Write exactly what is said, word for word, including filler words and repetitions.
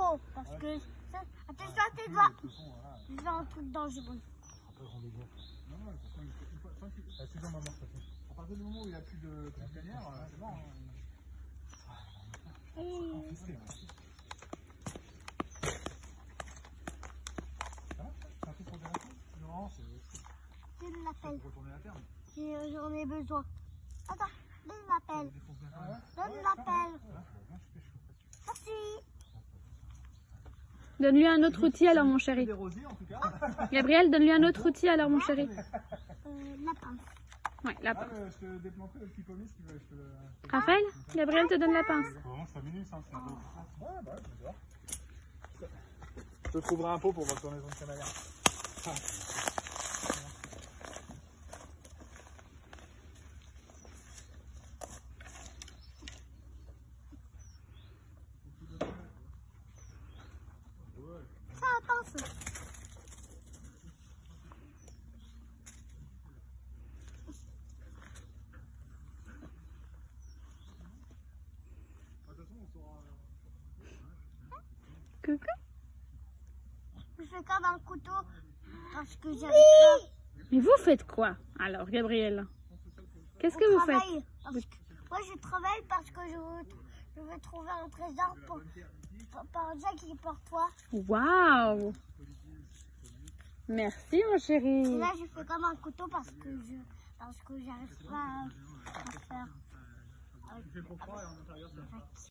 couteau parce que ça, attention à tes doigts. C'est un truc dangereux. Non, non, une fois, tant qu'il ah, c'est dans ma marque. À partir du moment où il n'y a plus de conteneur, c'est bon. Et... Ça va? C'est un truc pour déranger? Non, c'est Donne l'appel. pour retourner la terre. J'en ai besoin. Attends, donne l'appel. Donne l'appel. Merci. Donne-lui un autre outil alors, mon chéri. Des rosiers, en tout cas. Gabriel, donne-lui un autre outil alors, mon chéri. Euh, la pince. Ouais, la Ah, pince. le, je te déplacerai le petit pommier si tu veux. Je te... Raphaël, Gabriel te donne la pince. Vraiment, ça minus, hein, c'est un peu. Ouais, bah, je vais voir. Je te trouverai un pot pour retourner dans le canard. Ça, pince. Coucou. Je fais comme un couteau parce que j'arrive pas. Mais vous faites quoi alors, Gabriel? Qu'est-ce que vous faites? Parce que, moi, je travaille parce que je veux, je veux trouver un trésor pour, pour, pour Jack et pour toi. Waouh! Merci, mon Et chéri. là, je fais comme un couteau parce que je parce que j'arrive pas à, à faire. Il fait trop froid et en intérieur, ça.